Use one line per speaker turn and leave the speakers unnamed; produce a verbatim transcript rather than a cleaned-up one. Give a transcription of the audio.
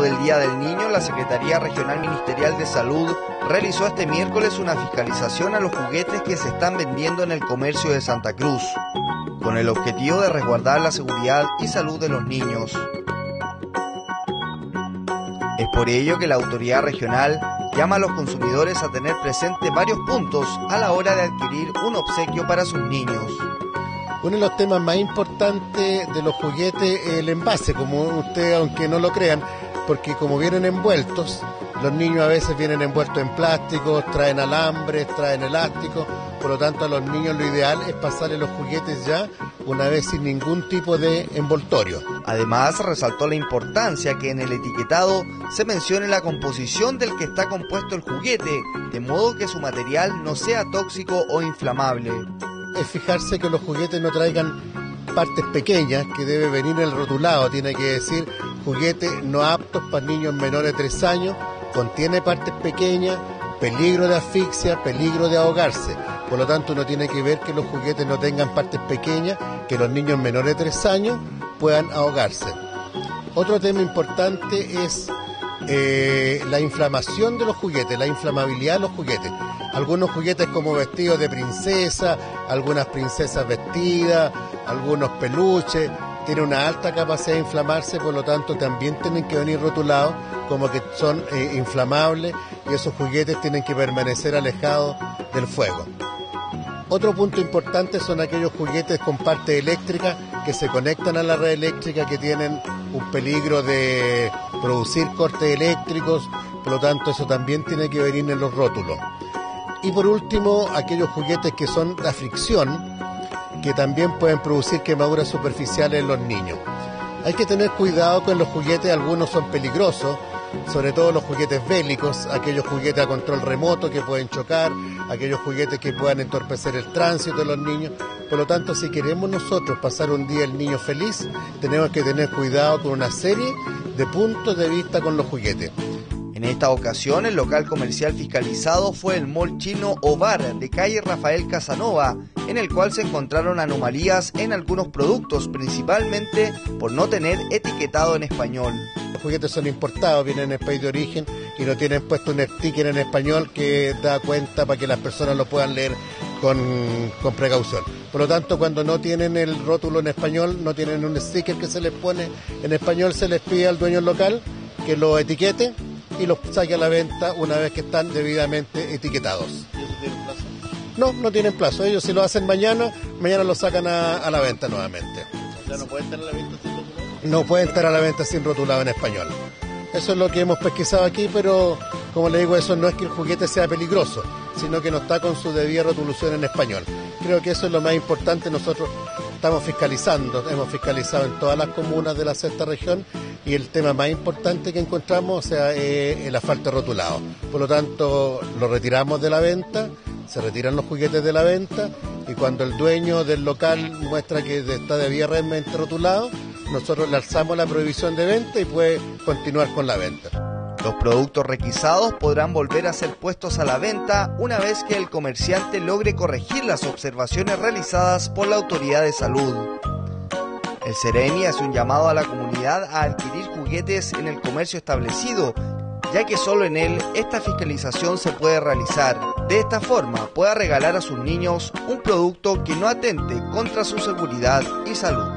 del Día del Niño, la Secretaría Regional Ministerial de Salud realizó este miércoles una fiscalización a los juguetes que se están vendiendo en el comercio de Santa Cruz, con el objetivo de resguardar la seguridad y salud de los niños. Es por ello que la autoridad regional llama a los consumidores a tener presente varios puntos a la hora de adquirir un obsequio para sus niños.
Uno de los temas más importantes de los juguetes es el envase, como ustedes, aunque no lo crean, porque como vienen envueltos, los niños a veces vienen envueltos en plástico, traen alambres, traen elásticos, por lo tanto a los niños lo ideal es pasarle los juguetes ya una vez sin ningún tipo de envoltorio.
Además, resaltó la importancia que en el etiquetado se mencione la composición del que está compuesto el juguete, de modo que su material no sea tóxico o inflamable.
Es fijarse que los juguetes no traigan partes pequeñas, que debe venir en el rotulado, tiene que decir juguete no aptos para niños menores de tres años, contiene partes pequeñas, peligro de asfixia, peligro de ahogarse. Por lo tanto, uno tiene que ver que los juguetes no tengan partes pequeñas, que los niños menores de tres años puedan ahogarse. Otro tema importante es eh, la inflamación de los juguetes, la inflamabilidad de los juguetes. Algunos juguetes como vestidos de princesa, algunas princesas vestidas, algunos peluches, tienen una alta capacidad de inflamarse, por lo tanto también tienen que venir rotulados como que son eh, inflamables, y esos juguetes tienen que permanecer alejados del fuego. Otro punto importante son aquellos juguetes con parte eléctrica que se conectan a la red eléctrica, que tienen un peligro de producir cortes eléctricos, por lo tanto eso también tiene que venir en los rótulos. Y por último, aquellos juguetes que son de fricción, que también pueden producir quemaduras superficiales en los niños. Hay que tener cuidado con los juguetes, algunos son peligrosos, sobre todo los juguetes bélicos, aquellos juguetes a control remoto que pueden chocar, aquellos juguetes que puedan entorpecer el tránsito de los niños. Por lo tanto, si queremos nosotros pasar un día el niño feliz, tenemos que tener cuidado con una serie de puntos de vista con los juguetes.
En esta ocasión, el local comercial fiscalizado fue el Mall Chino Ovar de calle Rafael Casanova, en el cual se encontraron anomalías en algunos productos, principalmente por no tener etiquetado en español.
Los juguetes son importados, vienen en el país de origen y no tienen puesto un sticker en español que da cuenta para que las personas lo puedan leer con, con precaución. Por lo tanto, cuando no tienen el rótulo en español, no tienen un sticker que se les pone en español, se les pide al dueño local que lo etiquete y los saque a la venta una vez que están debidamente etiquetados.
¿Y eso tiene plazo?
No, no tienen plazo. Ellos si lo hacen mañana, mañana lo sacan a, a la venta nuevamente.
O sea, no puede estar a la venta sin rotulado.
No pueden estar a la venta sin rotulado en español. Eso es lo que hemos pesquisado aquí, pero como le digo, eso no es que el juguete sea peligroso, sino que no está con su debida rotulación en español. Creo que eso es lo más importante. Nosotros estamos fiscalizando, hemos fiscalizado en todas las comunas de la sexta región, y el tema más importante que encontramos, o sea, es el asfalto rotulado. Por lo tanto, lo retiramos de la venta, se retiran los juguetes de la venta, y cuando el dueño del local muestra que está debidamente rotulado, nosotros le alzamos la prohibición de venta y puede continuar con la venta.
Los productos requisados podrán volver a ser puestos a la venta una vez que el comerciante logre corregir las observaciones realizadas por la autoridad de salud. El Ceremi hace un llamado a la comunidad a adquirir juguetes en el comercio establecido, ya que solo en él esta fiscalización se puede realizar. De esta forma pueda regalar a sus niños un producto que no atente contra su seguridad y salud.